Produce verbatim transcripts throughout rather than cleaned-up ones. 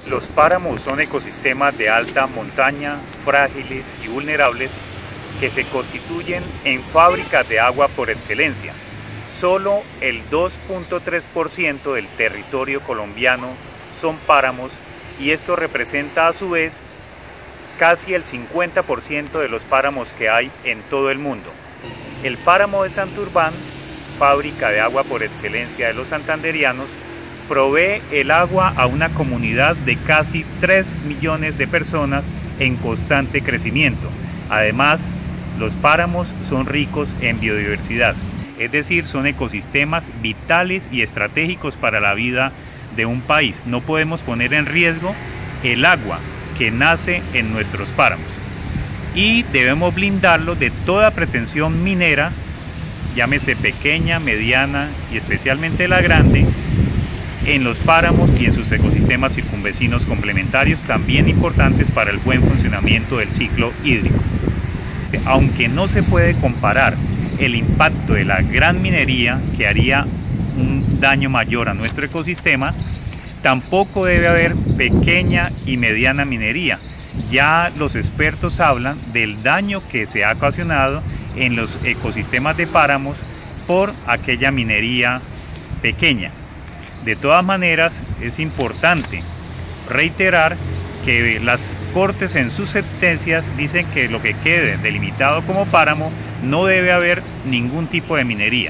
Los páramos son ecosistemas de alta montaña, frágiles y vulnerables que se constituyen en fábricas de agua por excelencia. Solo el dos punto tres por ciento del territorio colombiano son páramos y esto representa a su vez casi el cincuenta por ciento de los páramos que hay en todo el mundo. El páramo de Santurbán, fábrica de agua por excelencia de los santanderianos, provee el agua a una comunidad de casi tres millones de personas en constante crecimiento. Además, los páramos son ricos en biodiversidad, es decir, son ecosistemas vitales y estratégicos para la vida de un país. No podemos poner en riesgo el agua que nace en nuestros páramos y debemos blindarlo de toda pretensión minera, llámese pequeña, mediana y especialmente la grande, en los páramos y en sus ecosistemas circunvecinos complementarios, también importantes para el buen funcionamiento del ciclo hídrico. Aunque no se puede comparar el impacto de la gran minería, que haría un daño mayor a nuestro ecosistema, tampoco debe haber pequeña y mediana minería. Ya los expertos hablan del daño que se ha ocasionado en los ecosistemas de páramos por aquella minería pequeña. De todas maneras, es importante reiterar que las Cortes en sus sentencias dicen que lo que quede delimitado como páramo no debe haber ningún tipo de minería.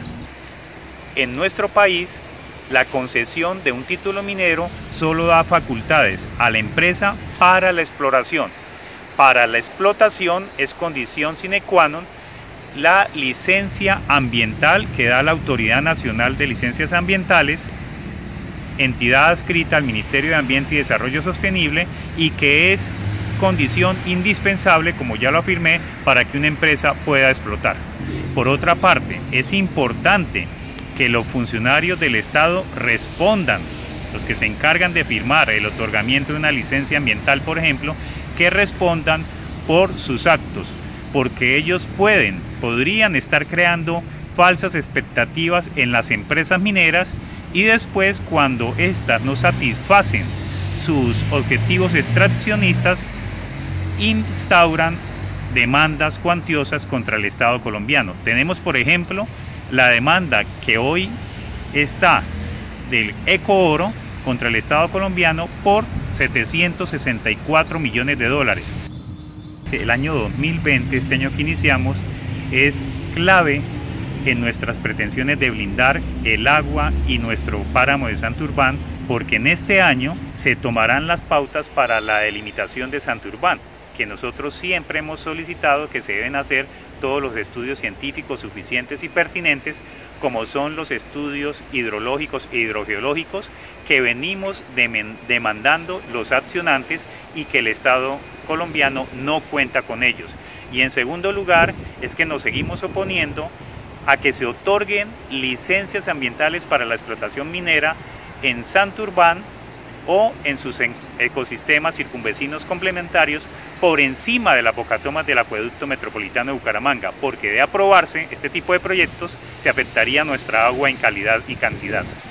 En nuestro país, la concesión de un título minero solo da facultades a la empresa para la exploración. Para la explotación es condición sine qua non la licencia ambiental que da la Autoridad Nacional de Licencias Ambientales, entidad adscrita al Ministerio de Ambiente y Desarrollo Sostenible, y que es condición indispensable, como ya lo afirmé, para que una empresa pueda explotar. Por otra parte, es importante que los funcionarios del Estado respondan, los que se encargan de firmar el otorgamiento de una licencia ambiental, por ejemplo, que respondan por sus actos, porque ellos pueden, podrían estar creando falsas expectativas en las empresas mineras y después, cuando éstas no satisfacen sus objetivos extraccionistas, instauran demandas cuantiosas contra el Estado colombiano. Tenemos, por ejemplo, la demanda que hoy está del Ecooro contra el Estado colombiano por setecientos sesenta y cuatro millones de dólares. El año dos mil veinte, este año que iniciamos, es clave en nuestras pretensiones de blindar el agua y nuestro páramo de Santurbán, porque en este año se tomarán las pautas para la delimitación de Santurbán, que nosotros siempre hemos solicitado que se deben hacer todos los estudios científicos suficientes y pertinentes, como son los estudios hidrológicos e hidrogeológicos que venimos demandando los accionantes y que el Estado colombiano no cuenta con ellos. Y en segundo lugar, es que nos seguimos oponiendo a que se otorguen licencias ambientales para la explotación minera en Santurbán o en sus ecosistemas circunvecinos complementarios por encima de las bocatomas del acueducto metropolitano de Bucaramanga, porque de aprobarse este tipo de proyectos se afectaría nuestra agua en calidad y cantidad.